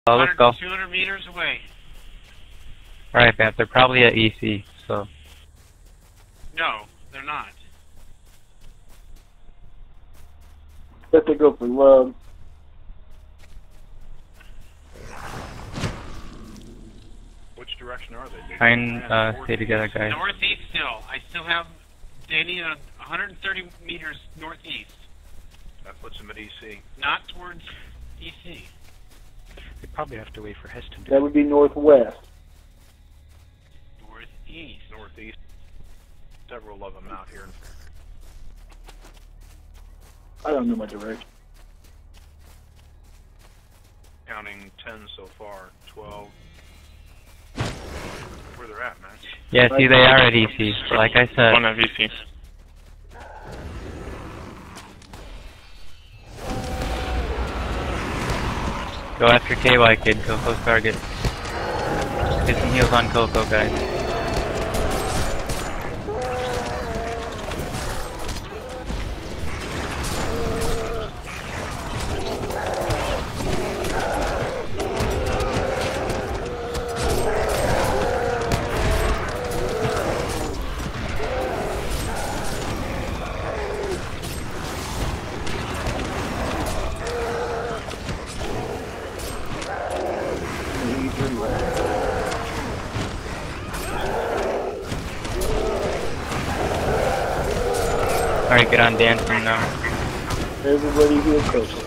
Let's go. 200 meters away. Alright, Beth, they're probably at EC, so. No, they're not. Let they go for love. Which direction are they? Try and stay together, guys. Northeast still. I still have Danny 130 meters northeast. That puts them at EC. Not towards EC. We probably have to wait for Heston to. That would be northwest. Northeast. Northeast. Several of them out here. I don't know my direction. Counting 10 so far. 12. Where they're at, man. Yeah, see, they are at EC, so like I said. One of EC. Go after KY, kid. Go close target. Get some heals on Coco, guys. Alright, get on dancing now. Everybody heal Coco.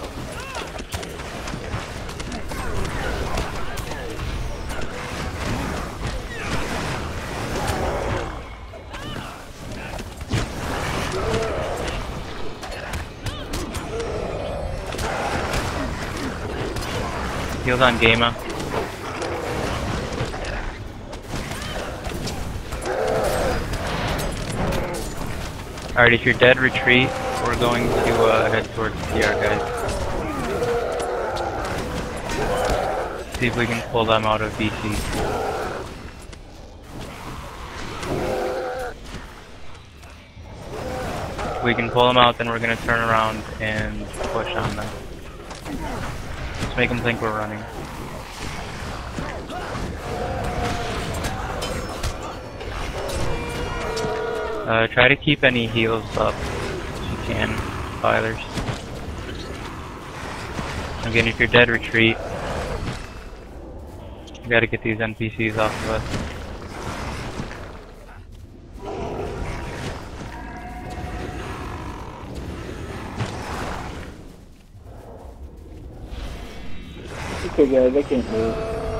Heals on Gamma. Alright, if you're dead, retreat. We're going to head towards CR, guys. See if we can pull them out of BC. If we can pull them out, then we're going to turn around and push on them. Let's make them think we're running. Try to keep any heals up if you can, filers. Again, if you're dead, retreat. You gotta get these NPCs off of us. Okay, guys, they can't move.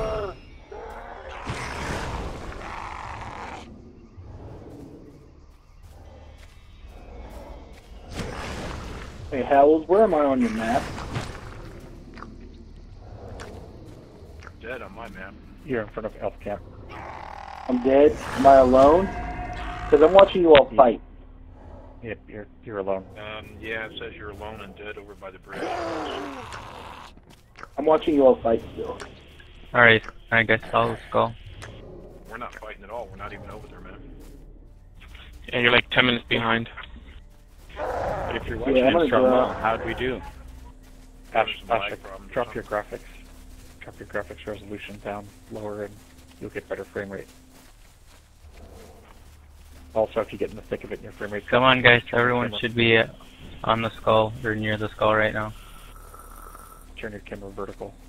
Hey, Howells, where am I on your map? Dead on my map. You're in front of Elf Camp. I'm dead. Am I alone? Because I'm watching you all fight. Yep, you're alone. Yeah, it says you're alone and dead over by the bridge. I'm watching you all fight still. Alright, I guess let's go. We're not fighting at all. We're not even over there, man. Yeah, you're like 10 minutes behind. But if you're watching I'm in gonna strong draw. mode, how'd we do? There's some lag Ash, problems or drop your graphics. Drop your graphics resolution down lower and you'll get better frame rate. Also, if you get in the thick of it and your frame rate... Come on, guys, everyone should be on the skull, or near the skull right now. Turn your camera vertical.